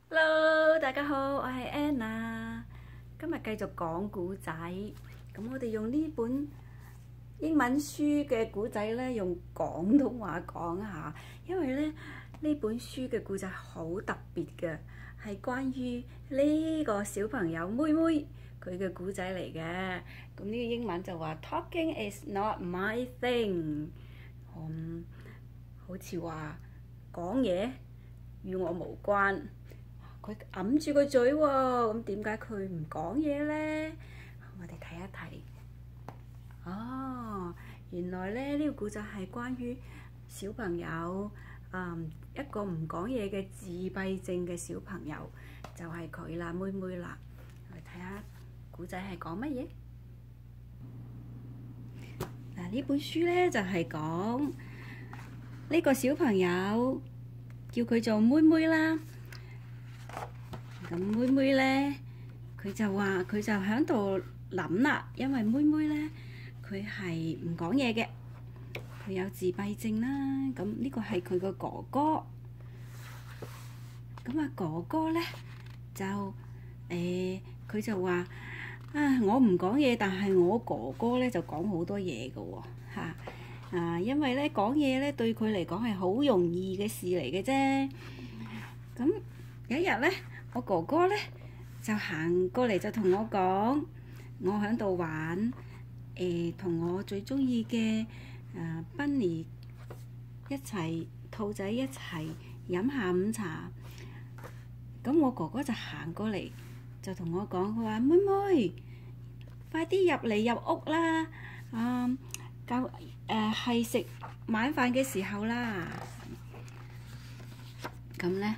Hello，大家好，我係 Anna。今日繼續講古仔，咁我哋用呢本英文書嘅古仔咧，用廣東話講下，因為咧呢本書嘅古仔好特別嘅，係關於呢個小朋友妹妹佢嘅古仔嚟嘅。咁呢個英文就話 Talking is not my thing，好似話講嘢與我無關。佢揞住個嘴喎，咁點解佢唔講嘢呢？我哋睇一睇。哦，原來咧呢個故仔係關於小朋友，一個唔講嘢嘅自閉症嘅小朋友，就係佢啦，妹妹啦。我哋睇下故仔係講乜嘢？嗱，呢本書咧就係講呢個小朋友叫佢做妹妹啦。咁妹妹咧，佢就話佢就喺度諗啦，因為妹妹咧佢係唔講嘢嘅，佢有自閉症啦。咁呢個係佢個哥哥。咁啊哥哥咧就佢就話我唔講嘢，但係我哥哥咧就講好多嘢㗎喎嚇。因為咧講嘢咧對佢嚟講係好容易嘅事嚟嘅啫。咁有一日咧，我哥哥咧就行過嚟就同我講，我喺度玩，同我最中意嘅Bunny一齊，兔仔一齊飲下午茶。咁我哥哥就行過嚟就同我講，佢話：妹妹，快啲入嚟入屋啦！係食晚飯嘅時候啦。咁咧，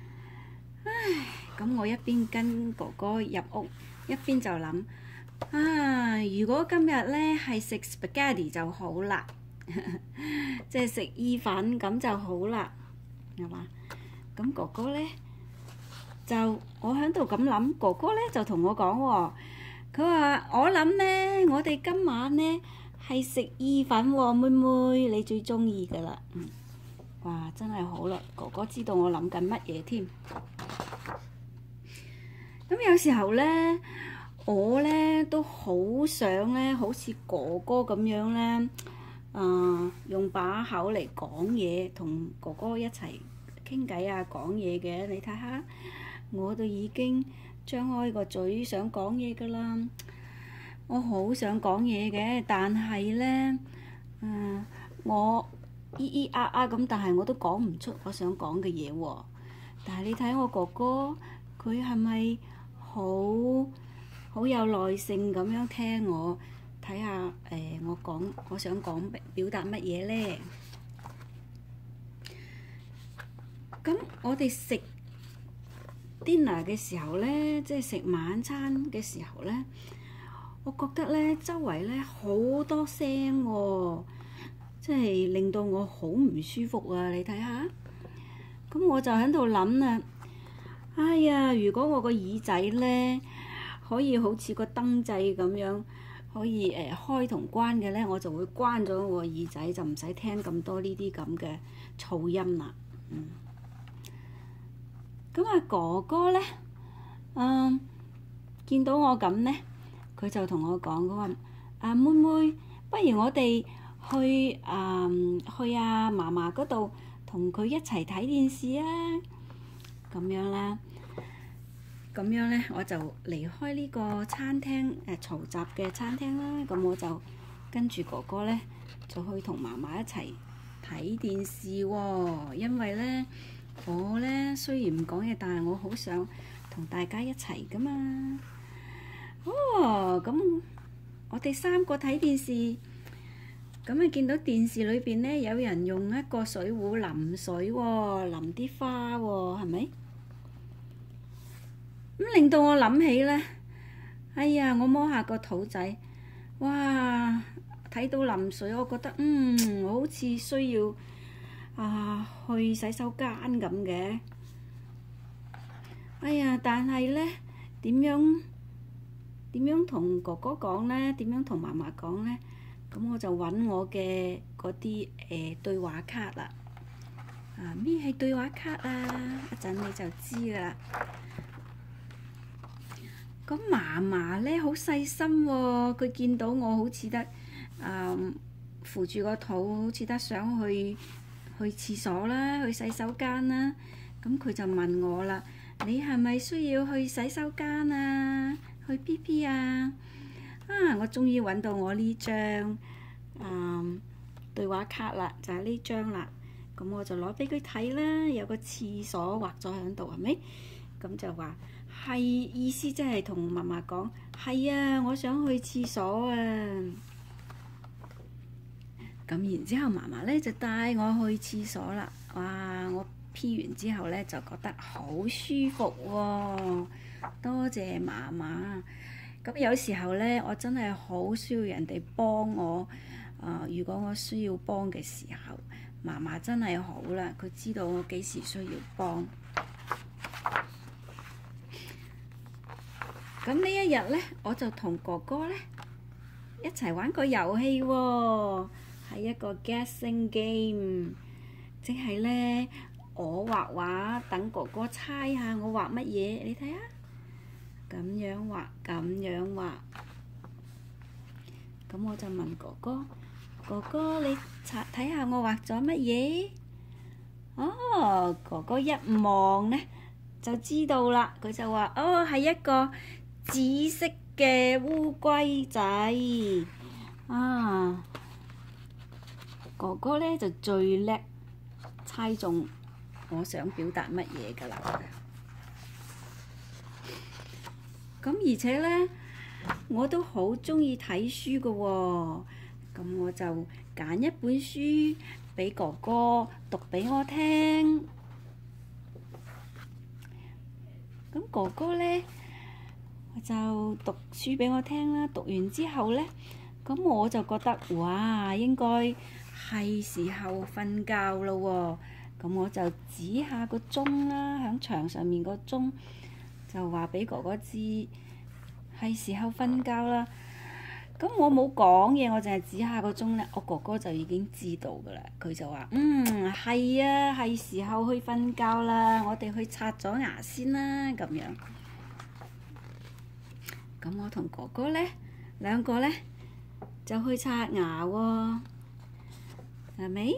咁我一邊跟哥哥入屋，一邊就諗如果今日咧係食 spaghetti 就好啦，即係食意粉咁就好啦，係嘛？咁哥哥咧就我喺度咁諗，哥哥咧就同我講喎，佢話我諗咧，我哋今晚咧係食意粉喎，妹妹你最中意噶啦。哇，真係好啦，哥哥知道我諗緊乜嘢添。咁有時候咧，我咧都好想咧，好似哥哥咁樣咧，用把口嚟講嘢，同哥哥一齊傾偈講嘢嘅。你睇下，我都已經張開個嘴想講嘢噶啦，我好想講嘢嘅，但係咧，我咿咿咁，但係我都講唔出我想講嘅嘢喎。但係你睇我哥哥，佢係咪好有耐性咁樣聽我睇下我想講表達乜嘢咧？咁我哋食 dinner 嘅時候咧，即係食晚餐嘅時候咧，我覺得咧周圍咧好多聲喎，即係令到我好唔舒服啊！你睇下，咁我就喺度諗啦。哎呀，如果我個耳仔咧可以好似個燈掣咁樣，可以開同關嘅咧，我就會關咗我個耳仔，就唔使聽咁多呢啲咁嘅噪音啦。咁哥哥咧，見到我咁咧，佢就同我講，佢話：妹妹，不如我哋去嫲嫲嗰度同佢一齊睇電視啊！咁樣啦，咁樣咧我就離開呢個餐廳嘈雜嘅餐廳啦。咁我就跟住哥哥咧就去同嫲嫲一齊睇電視喎。因為咧我咧雖然唔講嘢，但係我好想同大家一齊噶嘛。咁我哋三個睇電視，咁見到電視裏邊咧有人用一個水壺淋水喎，淋啲花喎，係咪？咁令到我諗起咧，哎呀！我摸下個肚仔，哇！睇到淋水，我覺得我好似需要去洗手間咁嘅。哎呀！但係咧點樣同哥哥講咧？點樣同嫲嫲講咧？咁我就揾我嘅嗰啲對話卡啦。 咩係對話卡啊？一陣你就知㗎啦。咁嫲嫲咧好細心喎，佢見到我好似得扶住個肚，好似得想去廁所啦，去洗手間啦。咁佢就問我啦：你係咪需要去洗手間啊？去 PP 啊？我終於揾到我呢張對話卡啦，就係呢張啦。咁我就攞俾佢睇啦，有個廁所畫咗喺度，係咪？咁就話係意思，即係同嫲嫲講係啊，我想去廁所啊。咁然之後，嫲嫲咧就帶我去廁所啦。哇！我 P 完之後咧就覺得好舒服喎，多謝嫲嫲。咁有時候咧，我真係好需要人哋幫我。如果我需要幫嘅時候，嫲嫲真係好啦，佢知道我幾時需要幫。咁呢一日咧，我就同哥哥咧一齊玩個遊戲喎，係一個 guessing game，即係咧我畫畫，等哥哥猜下我畫乜嘢，你睇下。咁樣畫，咁樣畫。咁我就問哥哥：哥哥，你睇下我畫咗乜嘢？哦，哥哥一望呢就知道啦。佢就話：哦，係一個紫色嘅烏龜仔。哥哥呢就最叻猜中我想表達乜嘢㗎啦。咁而且呢，我都好鍾意睇書㗎喎。咁我就揀一本書俾哥哥讀俾我聽。咁哥哥呢就讀書俾我聽啦。讀完之後呢，咁我就覺得哇，應該係時候瞓覺咯喎。咁我就指下個鐘啦，響牆上面個鐘。就話俾哥哥知係時候瞓覺啦。咁我冇講嘢，我淨係指下個鐘咧，我哥哥就已經知道㗎啦。佢就話：係啊，係時候去瞓覺啦，我哋去刷咗牙先啦。咁樣。咁我同哥哥咧兩個咧就去刷牙喎，係咪？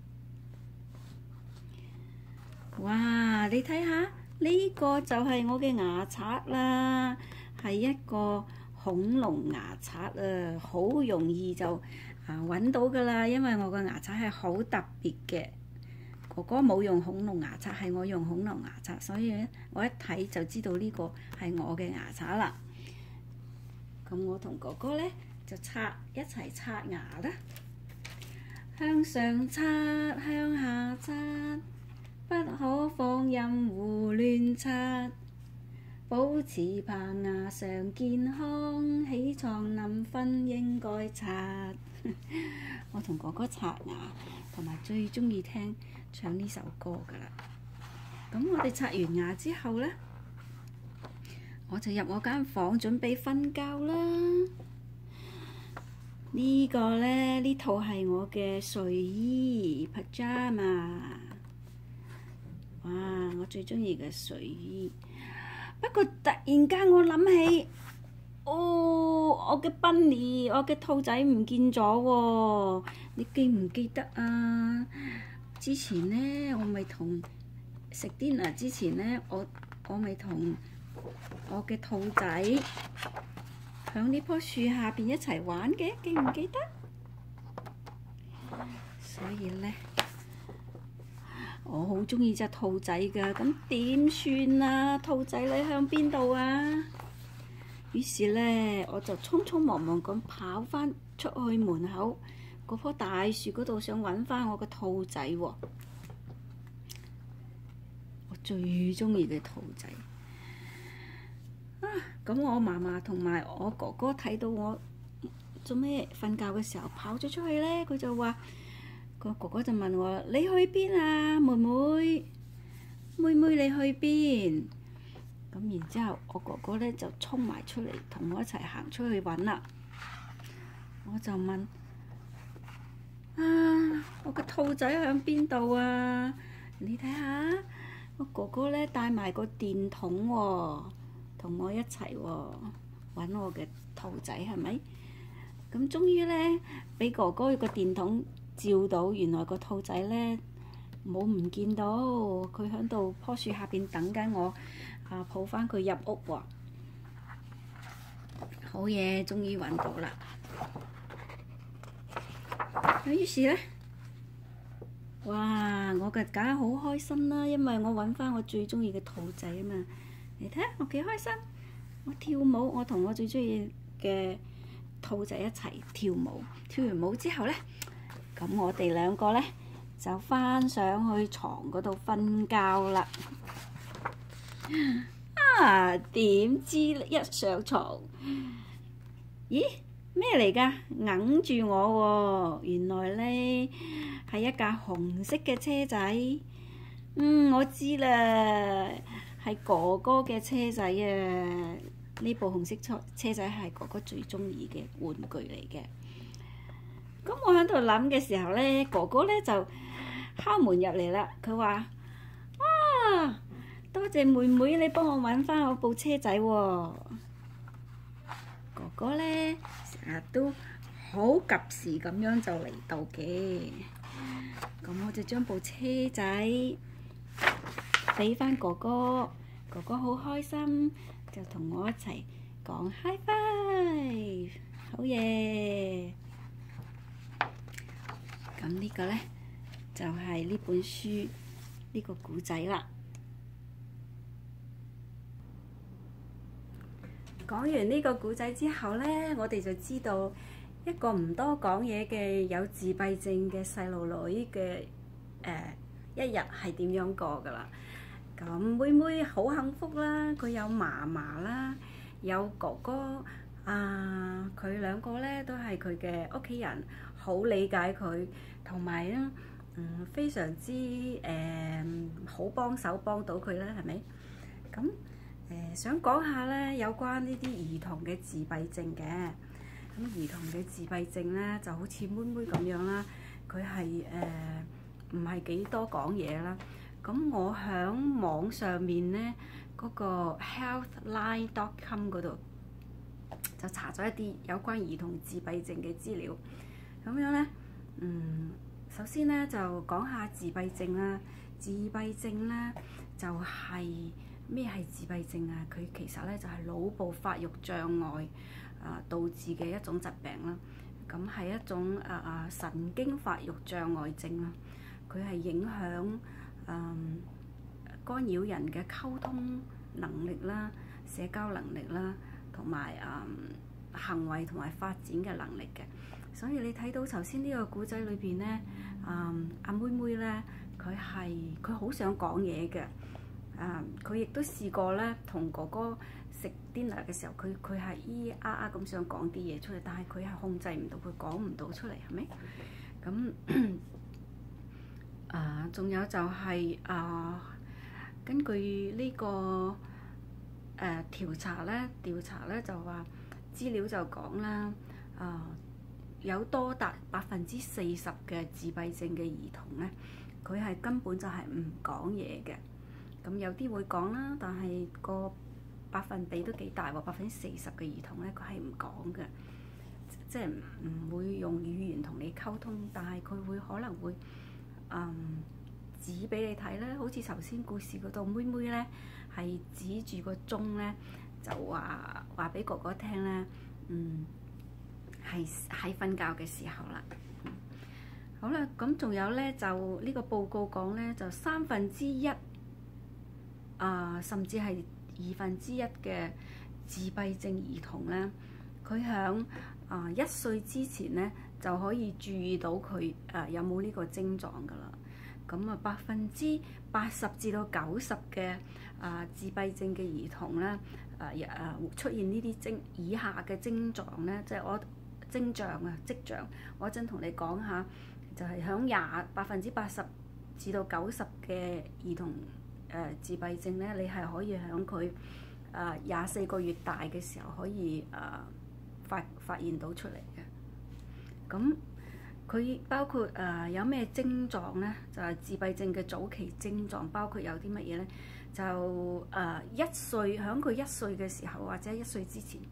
哇！你睇下。呢個就係我嘅牙刷啦，係一個恐龍牙刷啊，好容易就揾到㗎啦，因為我個牙刷係好特別嘅。哥哥冇用恐龍牙刷，係我用恐龍牙刷，所以咧我一睇就知道呢個係我嘅牙刷啦。咁我同哥哥咧就一齊刷牙啦，向上刷，向下刷。不可放任胡亂刷，保持棚牙常健康，起床臨瞓應該刷。我同哥哥刷牙，同埋最鍾意唱呢首歌㗎啦。咁我哋刷完牙之後呢，我就入我間房準備瞓覺啦。呢個呢，呢套係我嘅睡衣 pajama。哇！我最鍾意嘅睡衣，不過突然間我諗起，我嘅 bunny， 我嘅兔仔唔見咗喎。你記唔記得啊？之前呢，我咪同食 dinner 之前呢，我咪同我嘅兔仔響呢棵樹下邊一齊玩嘅，記唔記得？所以呢。我好鍾意隻兔仔㗎，咁點算啊？兔仔你向邊度啊？於是呢，我就匆匆忙忙咁跑返出去門口嗰棵大樹嗰度，想揾返我個兔仔喎。我最鍾意嘅兔仔。咁我嫲嫲同埋我哥哥睇到我做咩瞓覺嘅時候跑咗出去呢，佢就話。個哥哥就問我：你去邊啊，妹妹？妹妹你去邊？咁然之後，我哥哥咧就衝埋出嚟，同我一齊行出去揾啦。我就問：我個兔仔喺邊度啊？ 你睇下，我哥哥咧帶埋個電筒喎，同我一齊喎揾我嘅兔仔係咪？咁終於咧俾哥哥個電筒照到，原來個兔仔咧冇唔見到，佢喺度棵樹下邊等緊我抱翻佢入屋喎。好嘢，終於揾到啦！於是咧，哇！我梗係好開心啦，因為我揾翻我最中意嘅兔仔啊嘛！你睇下我幾開心，我跳舞，我同我最中意嘅兔仔一齊跳舞。跳完舞之後咧，咁我哋兩個咧就翻上去床嗰度瞓覺啦。點知一上床，咦？咩嚟㗎？揞住我喎！原來咧係一架紅色嘅車仔。我知啦，係哥哥嘅車仔啊！呢部紅色車仔係哥哥最中意嘅玩具嚟嘅。咁我喺度諗嘅時候咧，哥哥咧就敲門入嚟啦。佢話：哇！多謝妹妹，你幫我揾翻我部車仔喎。哥哥咧成日都好及時咁樣就嚟到嘅。咁我就將部車仔俾翻哥哥，哥哥好開心，就同我一齊講 high five， 好嘢！咁呢個咧就係呢本書呢個故仔啦。講完呢個故仔之後呢，我哋就知道一個唔多講嘢嘅有自閉症嘅細路女嘅一日係點樣過㗎啦。咁妹妹好幸福啦，佢有嫲嫲啦，有哥哥佢兩個呢都係佢嘅屋企人，好理解佢，同埋咧非常之好幫手幫到佢啦，係咪？咁想講下咧，有關呢啲兒童嘅自閉症嘅。咁兒童嘅自閉症咧，就好似妹妹咁樣啦。佢係唔係幾多講嘢啦。咁我喺網上面咧嗰個 healthline.com 嗰度就查咗一啲有關兒童自閉症嘅資料。咁樣咧，首先咧就講下自閉症啦。自閉症咧就係咩係自閉症啊？佢其實咧就係腦部發育障礙導致嘅一種疾病啦。咁係一種神經發育障礙症啦。佢係影響干擾人嘅溝通能力啦、社交能力啦，同埋行為同埋發展嘅能力嘅。所以你睇到頭先呢個故仔裏邊咧，阿妹妹咧，佢好想講嘢嘅。佢亦都試過咧，同哥哥食 dinner 嘅時候，佢係咿呀咁想講啲嘢出嚟，但係佢係控制唔到，佢講唔到出嚟，係咪？咁仲有就係根據呢個調查咧就話資料就講啦，有多達40%嘅自閉症嘅兒童咧，佢係根本就係唔講嘢嘅。咁有啲會講啦，但係個百分比都幾大喎，40%嘅兒童咧，佢係唔講嘅，即係唔會用語言同你溝通，但係佢會可能會指俾你睇咧，好似頭先故事嗰度妹妹咧係指住個鐘咧，就話俾哥哥聽咧，係喺瞓覺嘅時候啦。好啦，咁仲有咧就呢個報告講咧，就1/3甚至係1/2嘅自閉症兒童咧，佢響1歲之前咧就可以注意到佢有冇呢個症狀㗎啦。咁80%至到90%嘅自閉症嘅兒童咧，出現呢啲以下嘅症狀咧，即係跡象，我一陣同你講下，就係響80%至到90%嘅兒童自閉症咧，你係可以響佢24個月大嘅時候可以發現到出嚟嘅。咁佢包括有咩症狀咧？就係自閉症嘅早期症狀，包括有啲乜嘢咧？就1歲，響佢1歲嘅時候，或者1歲之前，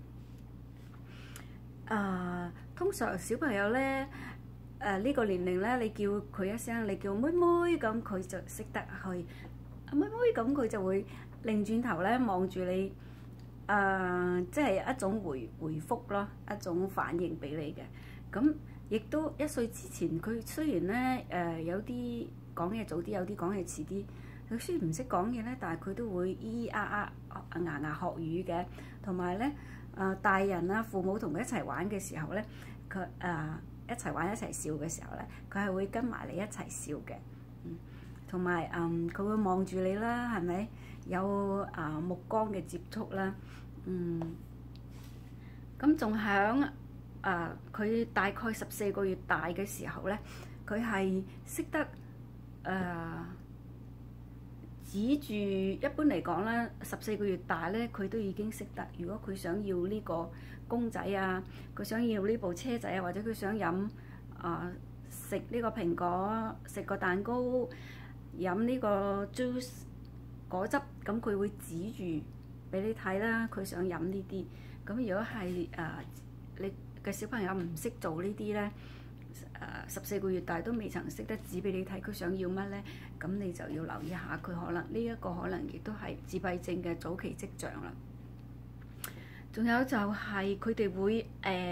通常小朋友咧呢個年齡咧，你叫佢一聲，你叫妹妹咁，佢就識得去妹妹咁，佢就會擰轉頭咧望住你，即係一種回覆咯，一種反應俾你嘅。咁亦都1歲之前，佢雖然咧有啲講嘢早啲，有啲講嘢遲啲。佢雖然唔識講嘢咧，但係佢都會咿咿呀呀學語嘅。同埋咧大人啊父母同佢一齊玩嘅時候咧，佢一齊玩一齊笑嘅時候咧，佢係會跟埋你一齊笑嘅。同埋佢會望住你啦，係咪有目光嘅接觸啦？咁仲響佢大概14個月大嘅時候咧，佢係識得指住，一般嚟講咧，14個月大咧，佢都已經識得。如果佢想要呢個公仔啊，佢想要呢部車仔啊，或者佢想飲食呢個蘋果，食個蛋糕，飲呢個 juice 果汁，咁佢會指住俾你睇啦。佢想飲呢啲。咁如果係你嘅小朋友唔識做呢啲咧，14個月大都未曾識得指俾你睇佢想要乜咧，咁你就要留意下佢，可能呢一個可能亦都係自閉症嘅早期跡象啦。仲有就係佢哋會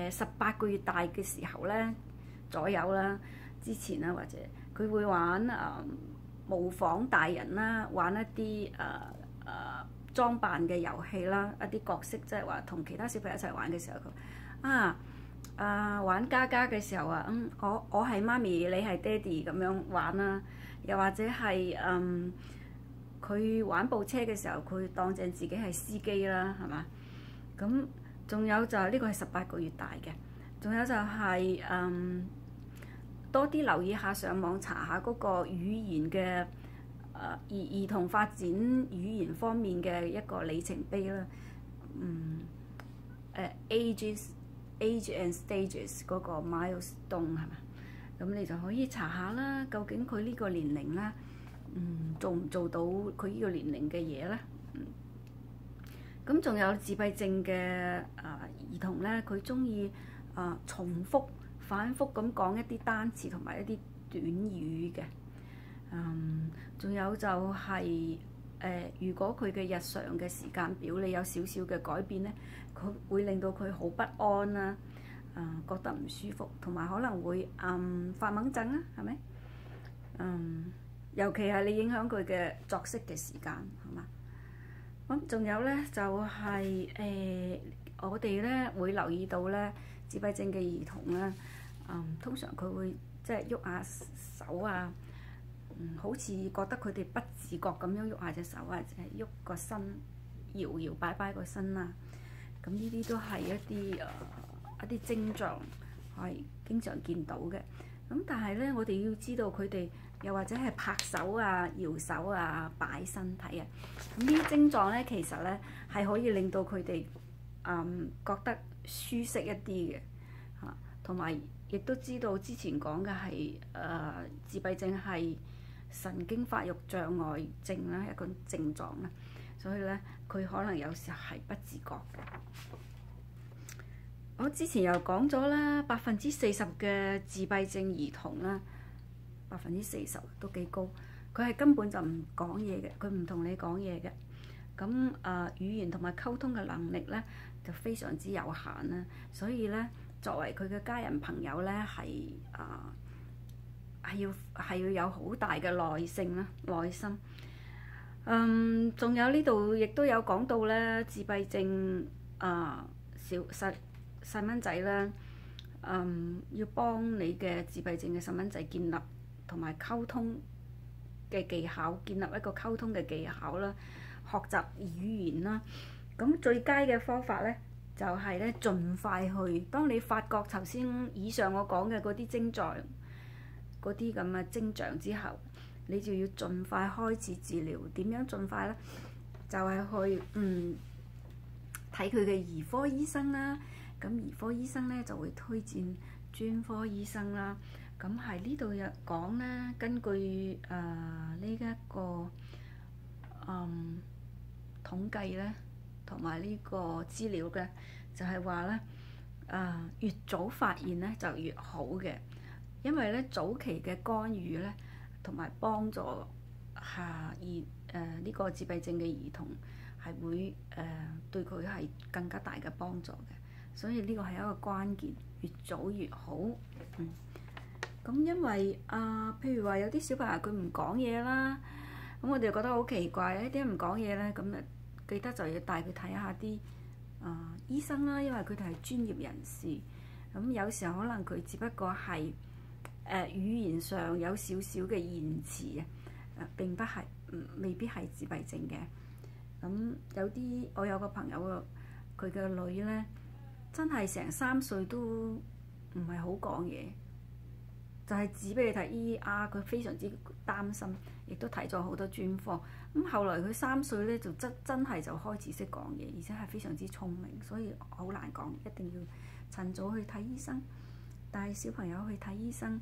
18個月大嘅時候咧左右啦，之前啦，或者佢會玩模仿大人啦，玩一啲裝扮嘅遊戲啦，一啲角色，即係話同其他小朋友一齊玩嘅時候，佢玩家家嘅時候我係媽咪，你係爹哋咁樣玩啦。又或者係佢玩部車嘅時候，佢當正自己係司機啦，係嘛？咁仲有就係呢個係18個月大嘅。仲有就係多啲留意下，上網查下嗰個語言嘅兒童發展語言方面嘅一個里程碑啦。Age and stages 嗰個 milestone 係嘛？咁你就可以查下啦，究竟佢呢個年齡啦，做唔做到佢呢個年齡嘅嘢咧？咁仲有自閉症嘅兒童咧，佢中意重複、反覆咁講一啲單詞同埋一啲短語嘅。仲有就係如果佢嘅日常嘅時間表你有少少嘅改變咧，佢會令到佢好不安啦，覺得唔舒服，同埋可能會發矇震啦，係咪？尤其係你影響佢嘅作息嘅時間，係嘛？咁仲有咧就係我哋咧會留意到咧，自閉症嘅兒童咧，通常佢會即係喐下手啊。好似覺得佢哋不自覺咁樣喐下隻手啊，或者係喐個身，搖搖擺擺個身啊。咁呢啲都係一啲徵狀，係經常見到嘅。咁但係咧，我哋要知道佢哋又或者係拍手啊、搖手啊、擺身體啊。咁呢啲徵狀咧，其實咧係可以令到佢哋覺得舒適一啲嘅嚇，同埋亦都知道之前講嘅係自閉症係神經發育障礙症啦，一個症狀啦，所以咧佢可能有時候係不自覺嘅。我之前又講咗啦，40%嘅自閉症兒童啦，40%都幾高，佢係根本就唔講嘢嘅，佢唔同你講嘢嘅。咁語言同埋溝通嘅能力咧就非常之有限啦，所以咧作為佢嘅家人朋友咧係要有好大嘅耐性啦、耐心。仲有呢度亦都有講到咧，自閉症細蚊仔啦，要幫你嘅自閉症嘅細蚊仔建立同埋溝通嘅技巧，建立一個溝通嘅技巧啦，學習語言啦。咁最佳嘅方法咧，就係咧盡快去。當你發覺頭先以上我講嘅嗰啲徵狀、嗰啲咁嘅徵象之後，你就要盡快開始治療。點樣盡快咧？就係去睇佢嘅兒科醫生啦。咁兒科醫生咧就會推薦專科醫生啦。咁咁喺呢度又講咧，根據呢一個統計咧，同埋呢個資料嘅，就係話咧越早發現咧就越好嘅，因為咧早期嘅干預咧同埋幫助呢個自閉症嘅兒童係會對佢係更加大嘅幫助嘅，所以呢個係一個關鍵，越早越好。咁因為譬如話有啲小朋友佢唔講嘢啦，咁我哋覺得好奇怪，點解唔講嘢咧？咁記得就要帶佢睇下啲醫生啦，因為佢哋係專業人士。咁有時候可能佢只不過係語言上有少少嘅延遲並不係未必係自閉症嘅。咁有啲我有個朋友佢嘅女咧，真係成3歲都唔係好講嘢。就係指俾你睇，佢非常之擔心，亦都睇咗好多專科。咁後來佢3歲咧就真係就開始識講嘢，而且係非常之聰明，所以好難講，一定要趁早去睇醫生，帶小朋友去睇醫生，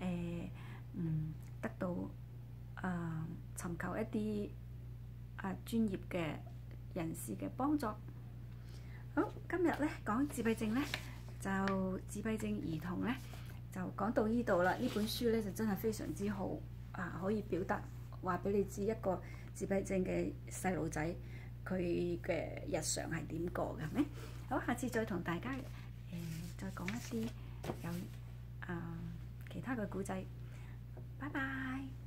得到尋求一啲專業嘅人士嘅幫助。好，今日咧講自閉症咧，就自閉症兒童咧。就講到呢度啦，呢本書咧就真係非常之好可以表達話俾你知一個自閉症嘅細路仔佢嘅日常係點過嘅，係咪？好，下次再同大家再講一啲有其他嘅故仔，拜拜。